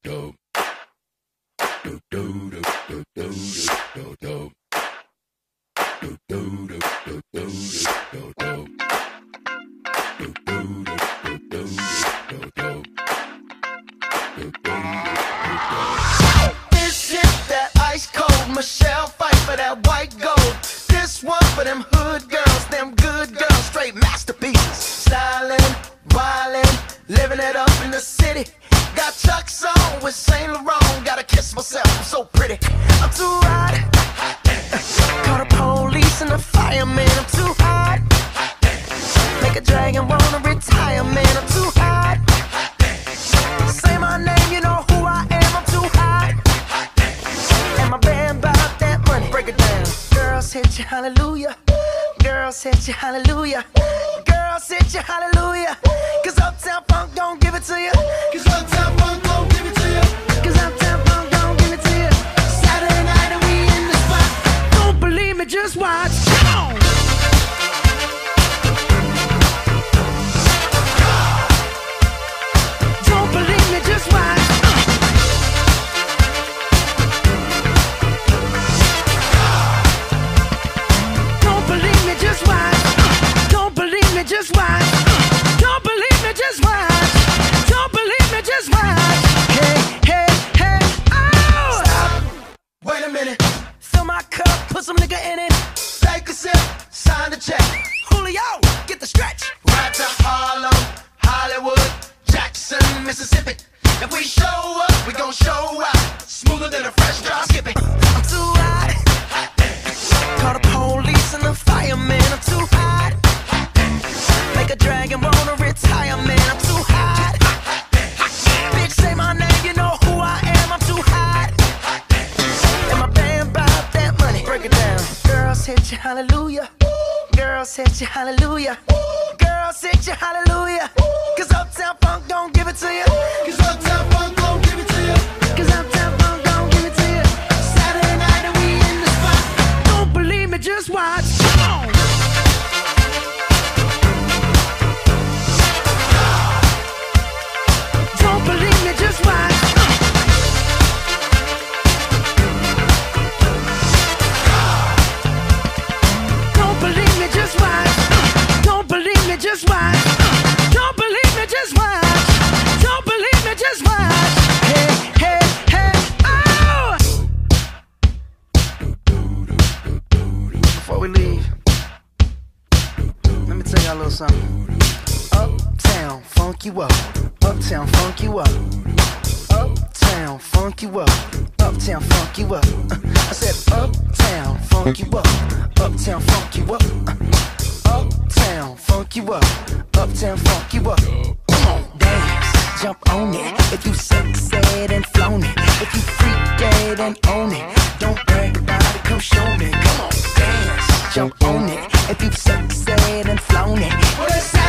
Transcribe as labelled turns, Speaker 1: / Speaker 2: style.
Speaker 1: This shit that ice cold, Michelle fight for that white gold. This one for them hood girls, them good girls, straight masterpieces. Stylin', wildin', living it up in the city. Got Chuck's on with Saint Laurent, gotta kiss myself, I'm so pretty. I'm too hot. Call the police and the fireman, I'm too hot. Make a dragon wanna retire, man, I'm too hot. Say my name, you know who I am, I'm too hot. And my band bought that money, break it down. Girls hit you, hallelujah. Girls hit you, hallelujah. Girls hit you, hallelujah. Cause Uptown Funk don't give it to you. Cause Uptown Funk don't give it to you. Cause Uptown Funk don't give it to you. Saturday night and we in the spot. Don't believe me, just watch. Come on. Don't believe me, just watch. Don't believe me, just watch. Don't believe me, just watch. Don't believe me, just watch. Don't believe me, just watch. Hey, hey, hey, oh! Stop. Wait a minute. Fill my cup, put some nigga in it. Take a sip, sign the check. Julio, get the stretch. Right to Harlem, Hollywood, Jackson, Mississippi. If we show up, we gon' show out. Smoother than a fresh drop. Skip it. I'm too hot. Call the police and the fireman. I'm too hot. Make a dragon wanna retire, man. I'm too hot. Bitch, say my name, you know who I am. I'm too hot. And my band bought that money. Break it down. Girls hit you, hallelujah. Girls hit you, hallelujah. Girls hit you, hallelujah. Cause Uptown Funk don't give it to you. Cause Uptown Funk don't give it to you. Cause Uptown Funk don't give it to you. Saturday night and we in the spot. Don't believe me, just watch. Come on. Don't believe me, just watch. Don't believe me, just watch. Don't believe me, just watch. Don't believe me, just watch. Don't believe me, just watch. Hey, hey, hey, oh! Before we leave, let me tell y'all a little something. Uptown, funk you up. Uptown, funk you up. Uptown, funk you up. Uptown, funk you up. I said uptown, funk you up. Uptown, funk you up. Uptown, funk you up. Uptown, funk you up. Come on, dance, jump on it. If you sexed and flown it. If you freak dead and own it. Don't brag about it, come show me. Come on, dance, jump on it. If you sexed and flown it.